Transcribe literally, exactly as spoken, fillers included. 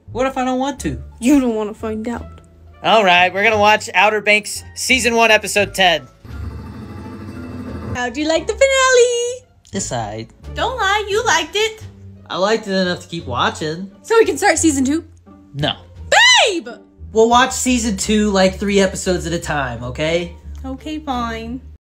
What if I don't want to? You don't want to find out. Alright, we're gonna watch Outer Banks Season one, Episode ten. How'd you like the finale? Decide. Don't lie, you liked it. I liked it enough to keep watching. So we can start season two? No. Babe! We'll watch season two like three episodes at a time, okay? Okay, fine.